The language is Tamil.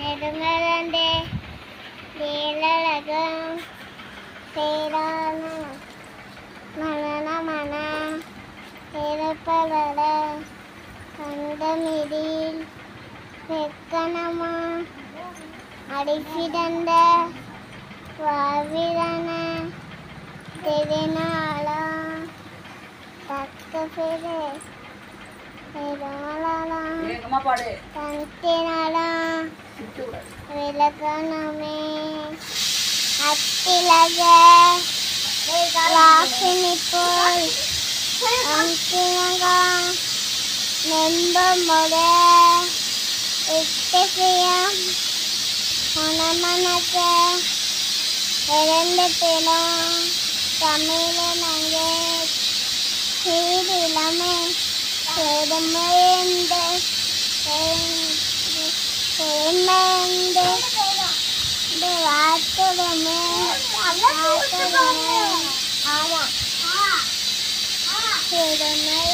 நெடுங்கலண்டே நீலழகம் சேரான மன இருப்பவர கண்டமிடில் வெக்கணமா அடிக்கிடந்த வாவிரன தெவினாளா தக்க பெரு தந்தினாளா விலகணமே அத்திலக வாசினி போல் அங்கினகா நெம்பமுட இத்தகையம் உணமனக்க இரண்டு தினம் தமிழனங்கே சீரிலமே பெருமையந்து பெருமையந்து வாட்டுடமே ஆமா பெருமை